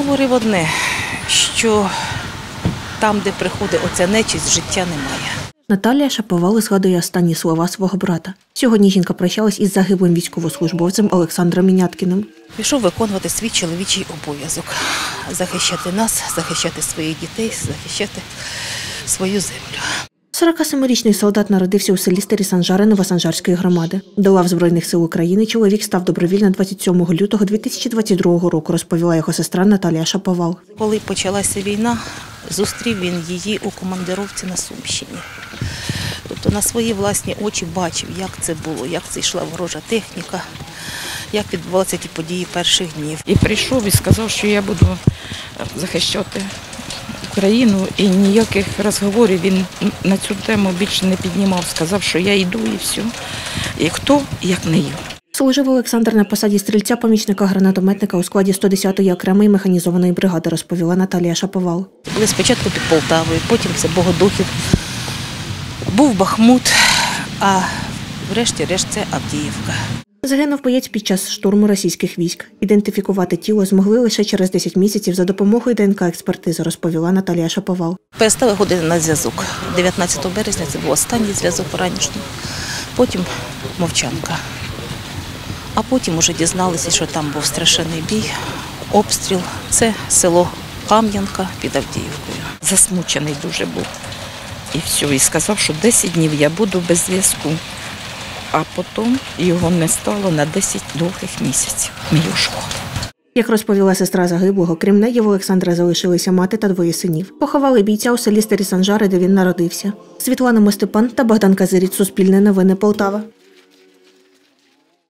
говорив одне, що там, де приходить оця нечисть, життя немає. Наталія Шаповал згадує останні слова свого брата. Сьогодні жінка прощалась із загиблим військовослужбовцем Олександром Міняткіним. Пішов виконувати свій чоловічий обов'язок. Захищати нас, захищати своїх дітей, захищати свою землю. 47-річний солдат народився у селі Старі Санжари Новосанжарської громади. До лав Збройних сил України чоловік став добровільно 27 лютого 2022 року, розповіла його сестра Наталія Шаповал. Коли почалася війна, зустрів він її у командировці на Сумщині. Тобто на свої власні очі бачив, як це було, як це йшла ворожа техніка, як відбувалися ті події перших днів. І прийшов і сказав, що я буду захищати Україну, і ніяких розговорів він на цю тему більше не піднімав. Сказав, що я йду і все. І хто, як не я. Служив Олександр на посаді стрільця-помічника-гранатометника у складі 110-ї окремої механізованої бригади, розповіла Наталія Шаповал. Були спочатку під Полтавою, потім це Богодухів, був Бахмут, а врешті-решт це Авдіївка. Загинув боєць під час штурму російських військ. Ідентифікувати тіло змогли лише через 10 місяців за допомогою ДНК-експертизи, розповіла Наталія Шаповал. Перестали ходити на зв'язок. 19 березня це був останній зв'язок ранішній, потім мовчанка. А потім вже дізналися, що там був страшенний бій, обстріл. Це село Кам'янка під Авдіївкою. Засмучений дуже був. І все. І сказав, що 10 днів я буду без зв'язку. А потім його не стало на 10 довгих місяців. Мій ушов. Як розповіла сестра загиблого, крім неї в Олександра залишилися мати та двоє синів. Поховали бійця у селі Старі Санжари, де він народився. Світлана Мостепан та Богдан Казиріць, Суспільне новини, Полтава.